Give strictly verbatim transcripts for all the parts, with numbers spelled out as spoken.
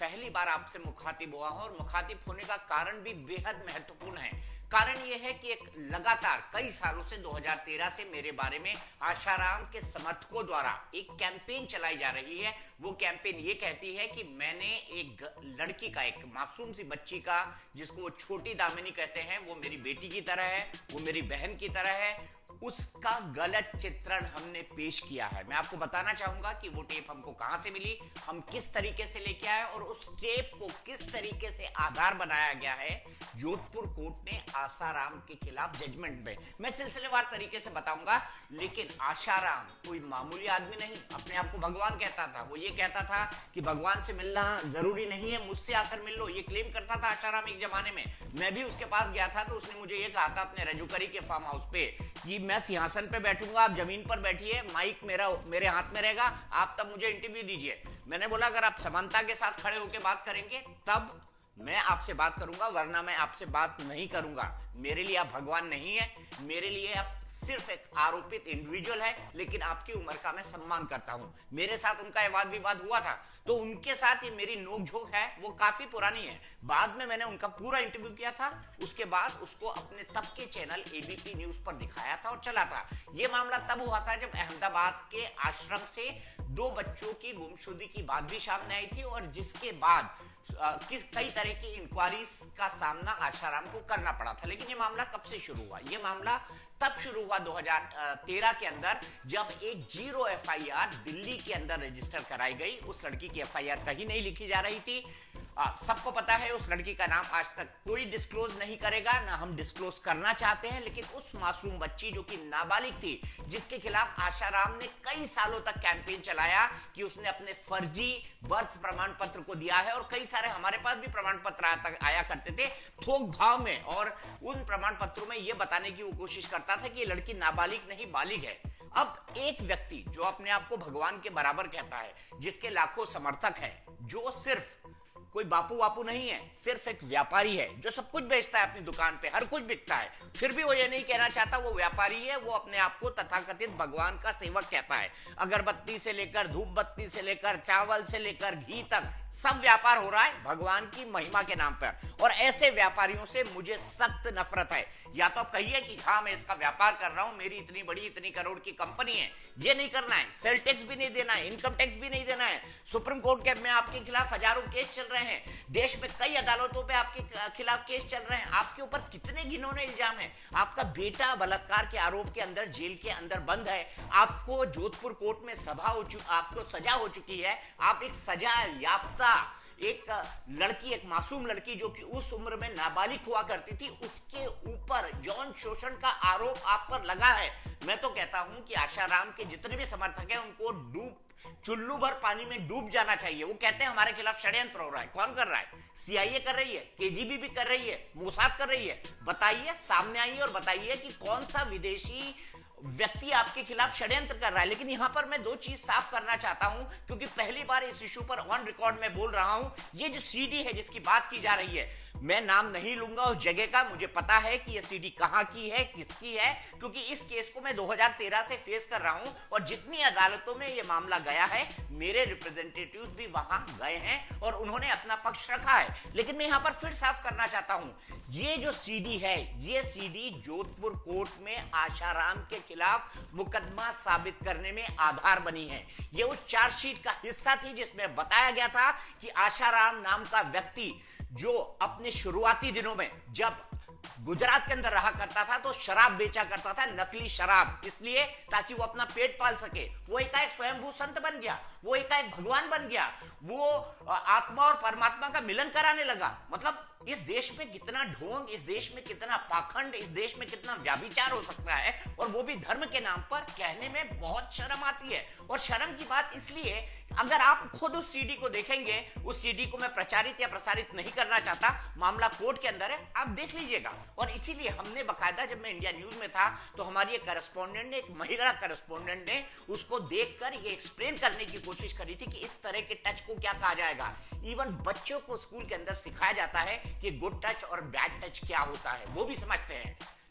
पहली बार आपसे मुखातिब हुआ हूं और मुखातिब होने का कारण भी बेहद महत्वपूर्ण है। कारण यह है कि एक लगातार कई सालों से दो हज़ार तेरह से मेरे बारे में आशाराम के समर्थकों द्वारा एक कैंपेन चलाई जा रही है। वो कैंपेन ये कहती है कि मैंने एक लड़की का, एक मासूम सी बच्ची का, जिसको वो छोटी दामिनी कहते हैं, वो मेरी बेटी की तरह है, वो मेरी बहन की तरह है, उसका गलत चित्रण हमने पेश किया है। मैं आपको बताना चाहूंगा कि वो टेप हमको कहां से मिली, हम किस तरीके से लेके आए और उस टेप को किस तरीके से आधार बनाया गया है जोधपुर कोर्ट ने आशाराम के खिलाफ जजमेंट में। मैं सिलसिलेवार तरीके से बताऊंगा, लेकिन आशाराम कोई मामूली आदमी नहीं, अपने आप को भगवान कहता था। वो ये कहता था कि भगवान से मिलना जरूरी नहीं है, मुझसे आकर मिल लो, ये क्लेम करता था आशाराम एक जमाने में। मैं भी उसके पास गया था तो उसने मुझे ये कहा था अपने रजूकरी के फार्म हाउस पे कि मैं सिंहासन पे बैठूंगा, आप जमीन पर बैठिए, माइक मेरा मेरे हाथ में रहेगा, आप तब मुझे इंटरव्यू दीजिए। मैंने बोला अगर आप समानता के साथ खड़े होकर बात करेंगे तब मैं आपसे बात करूंगा, वरना मैं आपसे बात नहीं करूंगा। मेरे लिए आप भगवान नहीं है, मेरे लिए आप सिर्फ एक आरोपित इंडिविजुअल है, लेकिन आपकी उम्र का मैं सम्मान करता हूं। मेरे साथ उनका वाद विवाद हुआ था, तो उनके साथ ये मेरी नोकझोंक है वो काफी पुरानी है। बाद में मैंने उनका पूरा इंटरव्यू किया था, उसके बाद उसको अपने तब के चैनल एबीपी न्यूज पर दिखाया था और चला था। ये मामला तब हुआ था जब अहमदाबाद के आश्रम से दो बच्चों की गुमशुदगी की बात भी सामने आई थी और जिसके बाद आ, किस कई तरह की इंक्वायरीज का सामना आशाराम को करना पड़ा था। लेकिन ये मामला कब से शुरू हुआ? ये मामला तब शुरू हुआ दो हज़ार तेरह के अंदर, जब एक जीरो एफआईआर दिल्ली के अंदर रजिस्टर कराई गई। उस लड़की की एफआईआर कहीं नहीं लिखी जा रही थी। सबको पता है उस लड़की का नाम आज तक कोई डिस्क्लोज नहीं करेगा, ना हम डिस्क्लोज करना चाहते हैं। लेकिन उस मासूम बच्ची जो कि नाबालिग थी, जिसके खिलाफ आशाराम ने कई सालों तक कैंपेन चलाया कि उसने अपने फर्जी बर्थ प्रमाण पत्र को दिया है, और कई सारे हमारे पास भी प्रमाण पत्र आया करते थे थोक भाव में, और उन प्रमाण पत्रों में यह बताने की वो कोशिश करता था कि ये लड़की नाबालिग नहीं बालिग है। अब एक व्यक्ति जो अपने आप को भगवान के बराबर कहता है, जिसके लाखों समर्थक है, जो सिर्फ कोई बापू वापू नहीं है, सिर्फ एक व्यापारी है जो सब कुछ बेचता है अपनी दुकान पे, हर कुछ बिकता है, फिर भी वो ये नहीं कहना चाहता वो व्यापारी है, वो अपने आप को तथाकथित भगवान का सेवक कहता है। अगरबत्ती से लेकर धूप बत्ती से लेकर चावल से लेकर घी तक सब व्यापार हो रहा है भगवान की महिमा के नाम पर। और ऐसे व्यापारियों से मुझे सख्त नफरत है। या तो आप कहिए कि हाँ मैं इसका व्यापार कर रहा हूं, मेरी इतनी बड़ी इतनी करोड़ की कंपनी है, ये नहीं करना है, सेल टैक्स भी नहीं देना है, इनकम टैक्स भी नहीं देना है, सुप्रीम कोर्ट के में आपके खिलाफ हजारों केस चल रहे हैं, देश में कई अदालतों पे आपके खिलाफ केस चल रहे हैं, आपके ऊपर कितने घिनौने इल्जाम है, आपका बेटा बलात्कार के आरोप के अंदर जेल के अंदर बंद है, आपको जोधपुर कोर्ट में सभा हो चुकी, आपको सजा हो चुकी है, आप एक सजा याफ्ता एक लड़की, एक मासूम लड़की जो कि उस उम्र में नाबालिग हुआ करती थी, उसके ऊपर यौन शोषण का आरोप आप पर लगा है। मैं तो कहता हूं कि आशाराम के जितने भी समर्थक हैं उनको डूब चुल्लू भर पानी में डूब जाना चाहिए। वो कहते हैं हमारे खिलाफ षड्यंत्र हो रहा है। कौन कर रहा है? सीआईए कर रही है, केजीबी भी कर रही है, मोसाद कर रही है। बताइए, सामने आइए और बताइए कि कौन सा विदेशी व्यक्ति आपके खिलाफ षड्यंत्र कर रहा है। लेकिन यहां पर मैं दो चीज साफ करना चाहता हूं, क्योंकि पहली बार इस इशू पर ऑन रिकॉर्ड में बोल रहा हूं। ये जो सीडी है जिसकी बात की जा रही है, मैं नाम नहीं लूंगा उस जगह का, मुझे पता है कि ये सीडी कहां की है, किसकी है, क्योंकि इस केस को मैं दो हज़ार तेरह से फेस कर रहा हूं और जितनी अदालतों में ये मामला गया है, मेरे रिप्रेजेंटेटिव्स भी वहां गए हैं और उन्होंने अपना पक्ष रखा है। लेकिन मैं यहां पर फिर साफ करना चाहता हूं, ये जो सीडी है, ये सीडी जोधपुर कोर्ट में आशाराम के खिलाफ मुकदमा साबित करने में आधार बनी है। ये उस चार्जशीट का हिस्सा थी जिसमें बताया गया था कि आशाराम नाम का व्यक्ति जो अपने शुरुआती दिनों में जब गुजरात के अंदर रहा करता था तो शराब बेचा करता था, नकली शराब, इसलिए ताकि वो अपना पेट पाल सके। वो एकाएक स्वयंभू संत बन गया, वो एकाएक भगवान बन गया, वो आत्मा और परमात्मा का मिलन कराने लगा। मतलब इस देश में कितना ढोंग, इस देश में कितना पाखंड, इस देश में कितना व्याभिचार हो सकता है, और वो भी धर्म के नाम पर। कहने में बहुत शर्म आती है। और शर्म की बात इसलिए, अगर आप खुद उस सीडी को देखेंगे, उस सीडी को मैं प्रचारित या प्रसारित नहीं करना चाहता, मामला कोर्ट के अंदर है, आप देख लीजिएगा। और इसीलिए हमने बकायदा, जब मैं इंडिया न्यूज में था तो हमारी एक करेस्पॉन्डेंट ने, एक महिला करेस्पॉन्डेंट ने उसको देखकर ये एक्सप्लेन करने की कोशिश करी थी कि इस तरह के टच को क्या कहा जाएगा। इवन बच्चों को स्कूल के अंदर सिखाया जाता है कि गुड टच और बैड टच क्या होता है, वो भी समझते हैं।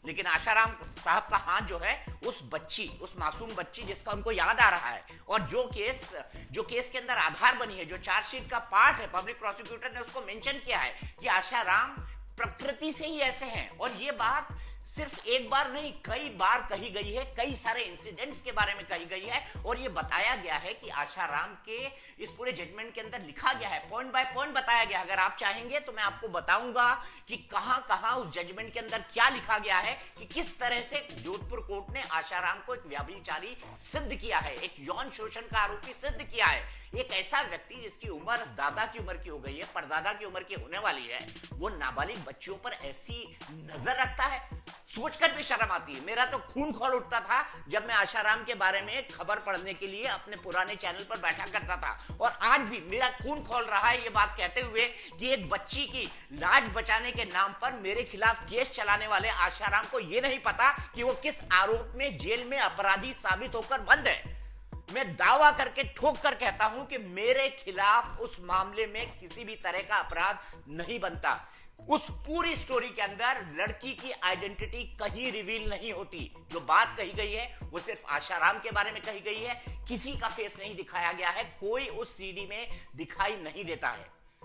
लेकिन आशाराम साहब का हाथ जो है उस बच्ची, उस मासूम बच्ची जिसका उनको याद आ रहा है, और जो केस जो केस के अंदर आधार बनी है, जो चार्जशीट का पार्ट है, पब्लिक प्रोसिक्यूटर ने उसको मेंशन किया है कि आशाराम प्रकृति से ही ऐसे हैं। और ये बात सिर्फ एक बार नहीं, कई बार कही गई है, कई सारे इंसिडेंट्स के बारे में कही गई है, और ये बताया गया है कि आशाराम के इस पूरे जजमेंट के अंदर लिखा गया है, पॉइंट बाय पॉइंट बताया गया। अगर आप चाहेंगे तो मैं आपको बताऊंगा कि कहां कहां उस जजमेंट के अंदर क्या लिखा गया है, कि किस तरह से जोधपुर कोर्ट ने आशाराम को एक व्यभिचारी सिद्ध किया है, एक यौन शोषण का आरोपी सिद्ध किया है। एक ऐसा व्यक्ति जिसकी उम्र दादा की उम्र की हो गई है, परदादा की उम्र की होने वाली है, वो नाबालिग बच्चियों पर ऐसी नजर रखता है, सोचकर भी शर्म आती है। मेरा तो खून खौल उठता था जब मैं आशाराम के बारे में खबर पढ़ने के लिए अपने पुराने चैनल पर बैठा करता था, और आज भी मेरा खून खौल रहा है ये बात कहते हुए कि एक बच्ची की लाज बचाने के नाम पर मेरे खिलाफ केस चलाने वाले आशाराम को यह नहीं पता कि वो किस आरोप में जेल में अपराधी साबित होकर बंद है। मैं दावा करके ठोक कर कहता हूं कि मेरे खिलाफ उस मामले में किसी भी तरह का अपराध नहीं बनता। उस पूरी स्टोरी के अंदर लड़की की आइडेंटिटी कहीं रिवील नहीं होती। जो बात कही गई है वो सिर्फ आशाराम के बारे में कही गई है, किसी का फेस नहीं दिखाया गया है, कोई उस सीडी में दिखाई नहीं देता है।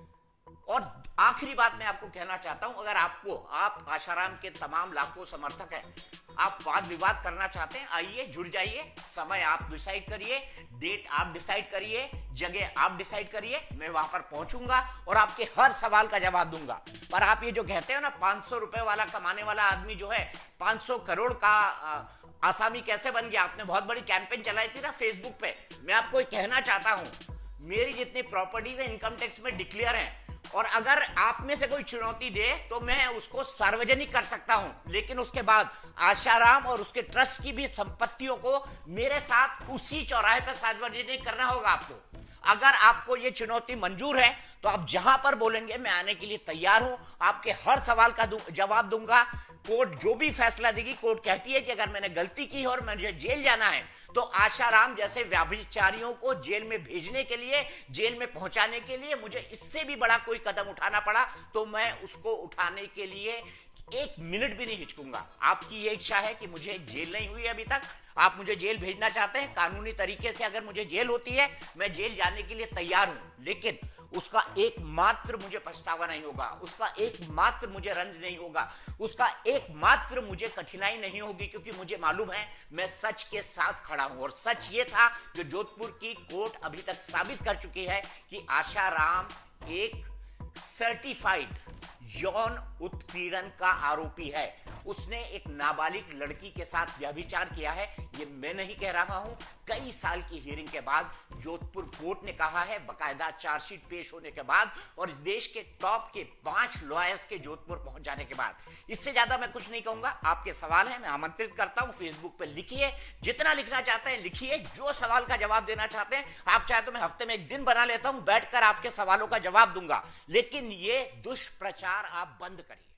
और आखिरी बात मैं आपको कहना चाहता हूं, अगर आपको, आप आशाराम के तमाम लाखों समर्थक हैं, आप वाद विवाद करना चाहते हैं, आइए जुड़ जाइए, समय आप डिसाइड करिए, डेट आप डिसाइड करिए, जगह आप डिसाइड करिए, मैं वहां पर पहुंचूंगा और आपके हर सवाल का जवाब दूंगा। पर आप ये जो कहते हो ना, पांच सौ रुपए वाला कमाने वाला आदमी जो है पांच सौ करोड़ का आ, आसामी कैसे बन गया, आपने बहुत बड़ी कैंपेन चलाई थी ना फेसबुक पे। मैं आपको कहना चाहता हूं, मेरी जितनी प्रॉपर्टीज है इनकम टैक्स में डिक्लेयर है, और अगर आप में से कोई चुनौती दे तो मैं उसको सार्वजनिक कर सकता हूं, लेकिन उसके बाद आशाराम और उसके ट्रस्ट की भी संपत्तियों को मेरे साथ उसी चौराहे पर सार्वजनिक करना होगा आपको। अगर आपको यह चुनौती मंजूर है तो आप जहां पर बोलेंगे मैं आने के लिए तैयार हूं, आपके हर सवाल का जवाब दूंगा। कोर्ट जो भी फैसला देगी, कोर्ट कहती है कि अगर मैंने गलती की और मुझे जेल जाना है तो आशाराम जैसे व्यभिचारियों को जेल में भेजने के लिए, जेल में पहुंचाने के लिए मुझे इससे भी बड़ा कोई कदम उठाना पड़ा तो मैं उसको उठाने के लिए एक मिनट भी नहीं हिचकूंगा। आपकी ये इच्छा है कि मुझे जेल नहीं हुई अभी तक, आप मुझे जेल भेजना चाहते हैं, कानूनी तरीके से अगर मुझे जेल होती है मैं जेल जाने के लिए तैयार हूं, लेकिन उसका एकमात्र मुझे पछतावा नहीं होगा, उसका एकमात्र मुझे रंज नहीं होगा, उसका एकमात्र मुझे कठिनाई नहीं होगी, क्योंकि मुझे मालूम है मैं सच के साथ खड़ा हूं। और सच ये था जो जोधपुर की कोर्ट अभी तक साबित कर चुकी है कि आशाराम एक सर्टिफाइड यौन उत्पीड़न का आरोपी है। उसने एक नाबालिग लड़की के साथ व्यभिचार किया है, ये मैं नहीं कह रहा हूं। कई साल की हियरिंग के बाद जोधपुर कोर्ट ने कहा है, बकायदा चार्जशीट पेश होने के बाद और इस देश के टॉप के पांच लॉयर्स के जोधपुर पहुंच जाने के बाद। इससे ज्यादा मैं कुछ नहीं कहूंगा। आपके सवाल है, मैं आमंत्रित करता हूं, फेसबुक पे लिखिए, जितना लिखना चाहते हैं लिखिए, जो सवाल का जवाब देना चाहते हैं। आप चाहे तो मैं हफ्ते में एक दिन बना लेता हूं, बैठकर आपके सवालों का जवाब दूंगा, लेकिन ये दुष्प्रचार आप बंद करिए।